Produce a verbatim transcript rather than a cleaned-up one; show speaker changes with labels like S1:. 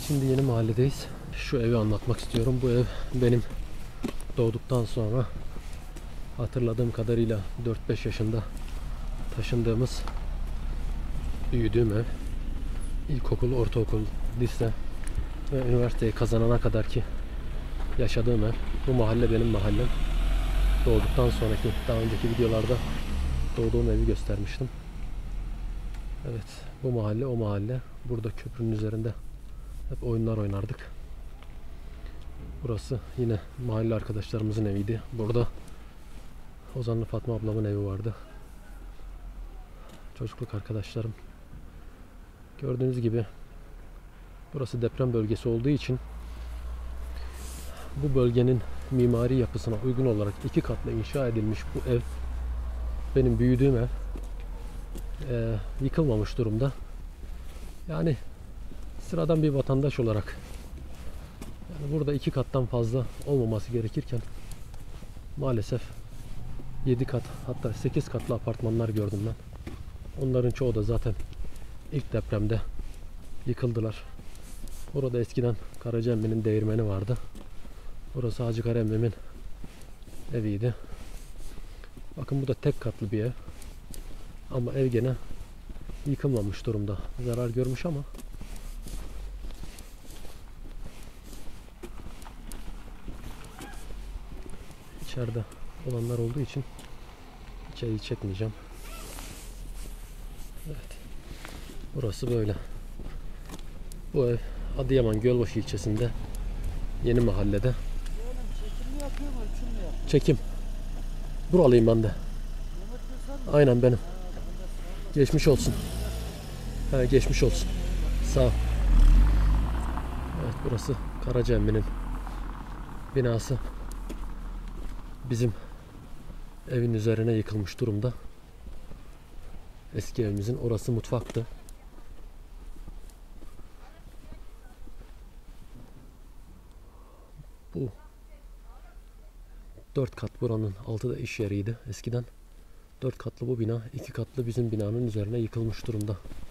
S1: Şimdi yeni mahalledeyiz. Şu evi anlatmak istiyorum. Bu ev benim doğduktan sonra hatırladığım kadarıyla dört beş yaşında taşındığımız, büyüdüğüm ev. İlkokul, ortaokul, lise ve üniversiteyi kazanana kadar ki yaşadığım ev. Bu mahalle benim mahallem. Doğduktan sonraki, daha önceki videolarda doğduğum evi göstermiştim. Evet, bu mahalle o mahalle. Burada köprünün üzerinde hep oyunlar oynardık. Burası yine mahalle arkadaşlarımızın eviydi. Burada Ozanlı Fatma ablamın evi vardı. Çocukluk arkadaşlarım. Gördüğünüz gibi burası deprem bölgesi olduğu için bu bölgenin mimari yapısına uygun olarak iki katlı inşa edilmiş bu ev, benim büyüdüğüm ev, e, yıkılmamış durumda. Yani sıradan bir vatandaş olarak yani burada iki kattan fazla olmaması gerekirken maalesef yedi kat, hatta sekiz katlı apartmanlar gördüm ben. Onların çoğu da zaten ilk depremde yıkıldılar. Orada eskiden Karacaemmi'nin değirmeni vardı. Burası Hacı Karaemmi'nin eviydi. Bakın bu da tek katlı bir ev. Ama ev gene yıkılmamış durumda. Zarar görmüş ama içeride olanlar olduğu için içeriği çekmeyeceğim. Evet. Burası böyle. Bu ev Adıyaman Gölbaşı ilçesinde, Yeni Mahallede. Çekim. Buralıyım ben de. Aynen benim. Geçmiş olsun. Ha, geçmiş olsun. Sağ ol. Evet, burası Karacaemmi'nin binası. Bizim evin üzerine yıkılmış durumda. Eski evimizin orası mutfaktı. Bu dört kat, buranın altı da iş yeriydi eskiden. Dört katlı bu bina, iki katlı bizim binanın üzerine yıkılmış durumda.